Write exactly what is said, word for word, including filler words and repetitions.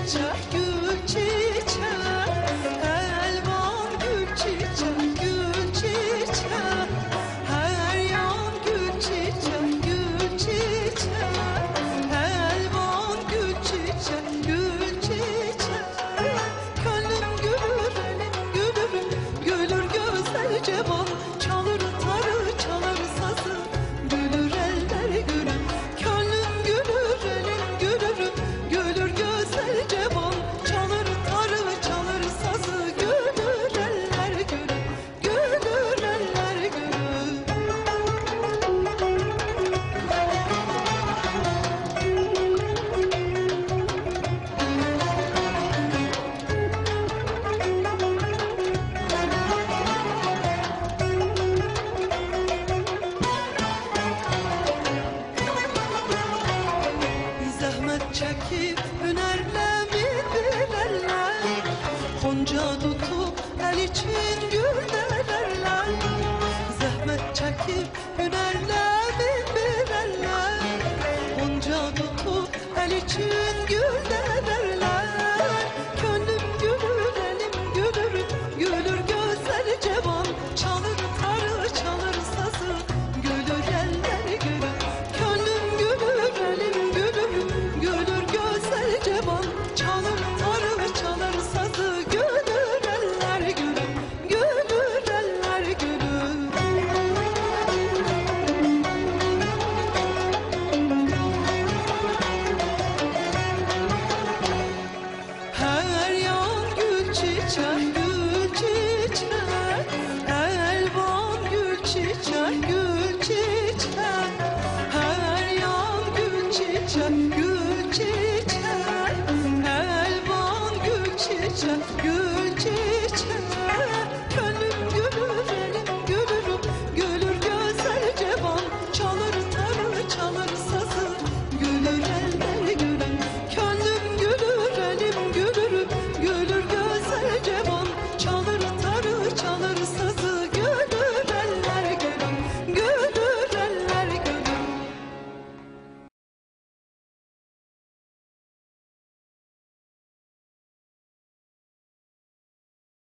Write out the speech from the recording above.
çiçek, gül çiçek, elvan gül çiçek, gül çiçek, her yan gül çiçek, gül çiçek, elvan gül çiçek, gül çiçek. Gönlüm gülür, elim gülür, gülür gözlerce bal, çalır tarı, çalar sazı, gülür eller gülür. Gönlüm gülür, elim gülür, gülür gözlerce bal, çalır tarı, çalar sazı, gülür eller gülür, gülür eller gülür. Zahmet çekip hünerle mi bilerler, Gonca tutup el için gül derler. Zahmet çekip hünerle mi bilerler, Gonca tutup el için gül derler. Gönlüm gülür, elim gülür, gülür gözlerce bal, çalır tarı, çalır sazı, gülür eller gülür. Gönlüm gülür, elim gülür, gülür gözlerce bal, çalır tarı, çalar sazı, gülür eller gülür, gülür eller gülür. Her yan gül çiçek, gül çiçek, elvan gül çiçek, gül çiçek, her yan gül çiçek, gül çiçek, elvan gül çiçek, gül çiçek.